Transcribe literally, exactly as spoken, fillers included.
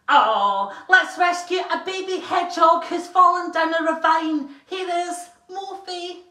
Oh, let's rescue a baby hedgehog who's fallen down a ravine. Here is Morphe.